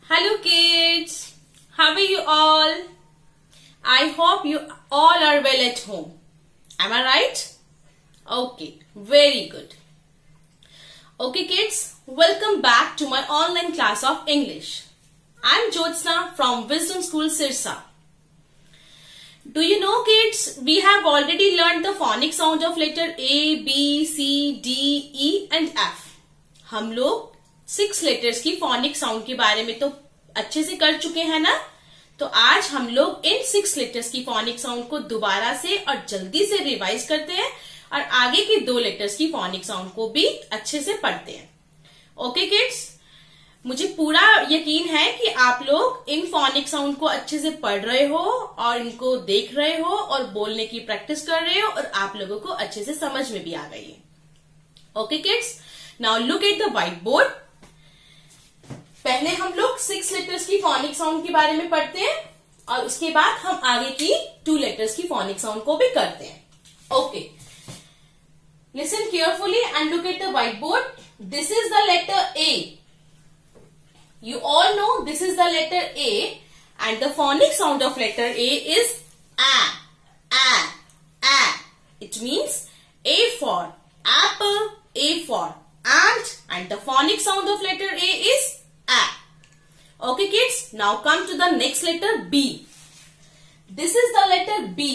Hello kids, how are you all? I hope you all are well at home. Am I right? Okay, very good. Okay kids, welcome back to my online class of English. I am Jyotsna from Wisdom School Sirsa. Do you know kids, we have already learned the phonic sound of letter A, B, C, D, E and F. हम लोग 6 letters की phonic sound के बारे में तो अच्छे से कर चुके हैं ना। तो आज हम लोग इन 6 लेटर्स की फोनिक साउंड को दोबारा से और जल्दी से रिवाइज करते हैं और आगे के 2 लेटर्स की फोनिक साउंड को भी अच्छे से पढ़ते हैं। ओके किड्स, मुझे पूरा यकीन है कि आप लोग इन फोनिक साउंड को अच्छे से पढ़ रहे हो और इनको देख रहे हो और बोलने की प्रैक्टिस कर रहे हो और आप लोगों को अच्छे से समझ में भी आ गई है। Okay kids, now look at the white board. पहले हम लोग 6 लेटर्स की फोनिक साउंड के बारे में पढ़ते हैं और उसके बाद हम आगे की 2 लेटर्स की फोनिक साउंड को भी करते हैं। Okay, listen carefully and look at the white board. This is the letter A. You all know this is the letter A and the phonic sound of letter A is A, A, A. It means A for apple, A for ant, and the phonic sound of letter A is A. Okay kids, now come to the next letter B. This is the letter B.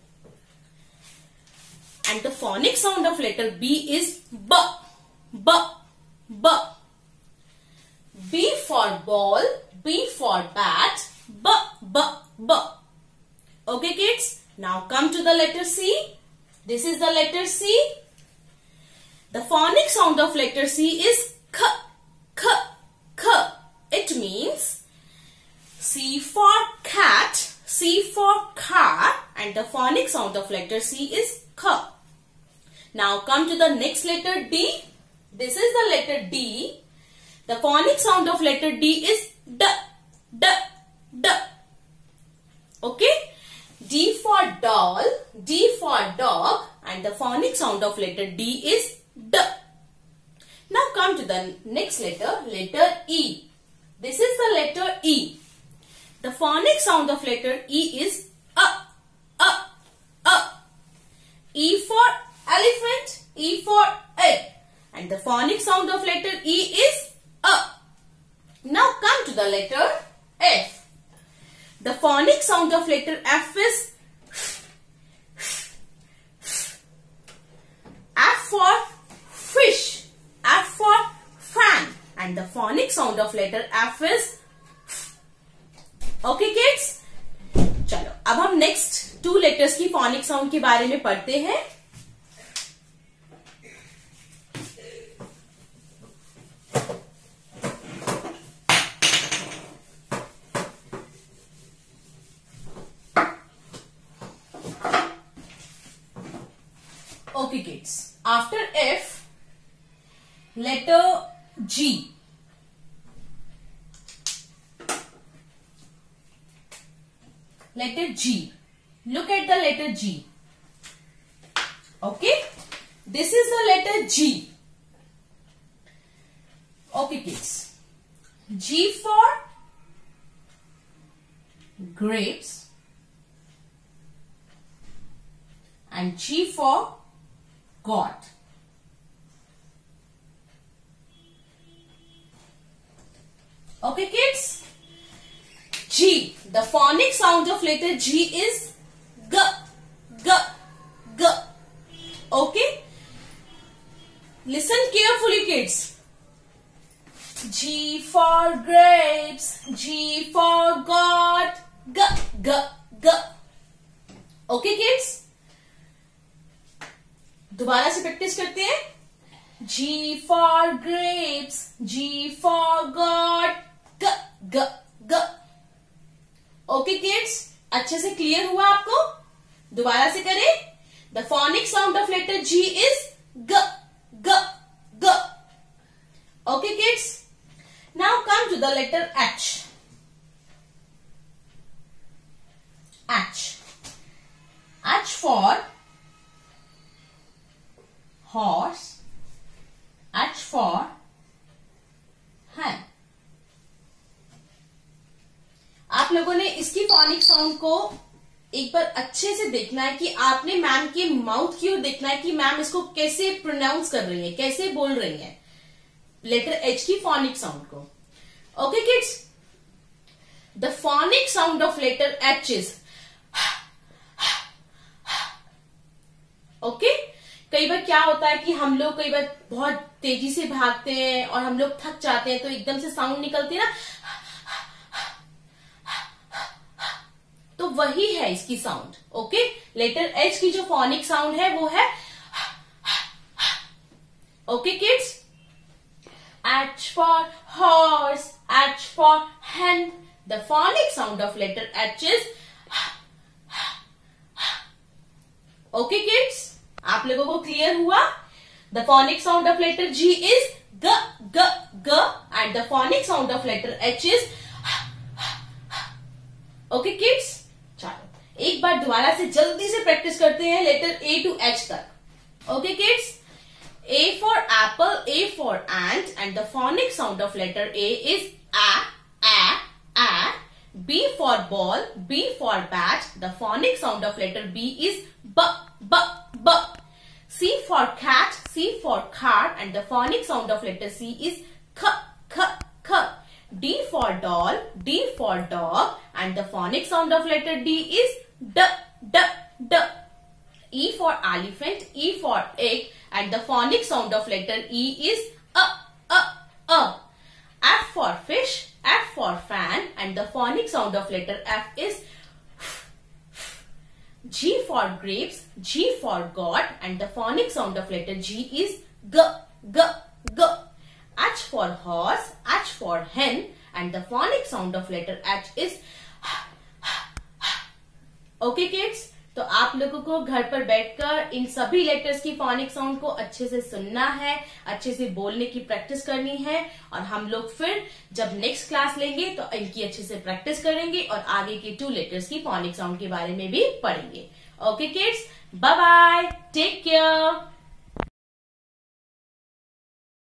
And the phonic sound of letter B is B, B, B. B for ball, B for bat, B, B, B. Okay kids, now come to the letter C. This is the letter C. The phonic sound of letter C is K, K, K. It means C for cat, C for car, and the phonic sound of letter C is K. Now come to the next letter D. This is the letter D. The phonic sound of letter D is D, D, D. Okay? D for doll, D for dog, and the phonic sound of letter D is D. Now come to the next letter, letter E. This is the letter E. The phonic sound of letter E is A, A, A. E for elephant, E for egg, and the phonic sound of letter E is A. Now come to the letter F. The phonic sound of letter F is F for fish, F for fan, and the phonic sound of letter F is Okay kids, चलो अब हम next 2 letters की phonic sound के बारे में पढ़ते हैं। Okay kids, after F, letter G. Letter G. Look at the letter G. Okay, this is the letter G. Okay kids, G for grapes and G for God. Okay kids, G. The phonic sound of letter G is G, G, G. Okay, listen carefully kids. G for grapes, G for God, G, G, G. Okay kids, दोबारा से practice करते हैं। G for grapes, G for God, G, G, G. Okay kids, अच्छे से clear हुआ आपको? दोबारा से करें। The phonic sound of letter G is G, G, G. Okay kids, now come to the letter H. H. H for horse, H for hen. Phonic sound को एक बार अच्छे से देखना है कि आपने मैम के माउथ की ओर देखना है कि मैम इसको कैसे प्रोनाउंस कर रही है, कैसे बोल रही है लेटर एच की फोनिक साउंड को. Okay kids, the phonic sound of letter H is okay. कई बार क्या होता है कि हम लोग कई बार बहुत तेजी से भागते हैं और हम लोग थक जाते हैं तो एकदम से साउंड निकलती है ना, तो वही है इसकी साउंड. ओके, लेटर एच की जो फोनिक साउंड है वो है okay kids. H for horse, H for hen. The phonic sound of letter H is okay kids. आप लोगों को क्लियर हुआ? The phonic sound of letter G is g g g and the phonic sound of letter H is okay kids. चलो एक बार दोबारा से जल्दी से प्रैक्टिस करते हैं लेटर A to H तक. Okay kids. A for apple, A for ant, and the phonic sound of letter A is a. B for ball, B for bat. The phonic sound of letter B is b. C for cat, C for car, and the phonic sound of letter C is k. D for doll, D for dog, and the phonic sound of letter D is d. E for elephant, E for egg, and the phonic sound of letter E is a. F for fish, F for fan, and the phonic sound of letter F is G for grapes, G for God, and the phonic sound of letter G is g. H for horse, H for hen, and the phonic sound of letter H is okay kids. तो आप लोगों को घर पर बैठकर इन सभी letters की phonic sound को अच्छे से सुनना है, अच्छे से बोलने की प्रैक्टिस करनी है और हम लोग फिर जब नेक्स्ट क्लास लेंगे तो इनकी अच्छे से प्रैक्टिस करेंगे और आगे के 2 लेटर्स की फोनिक साउंड के बारे में भी पढ़ेंगे. Okay kids, bye bye, take care.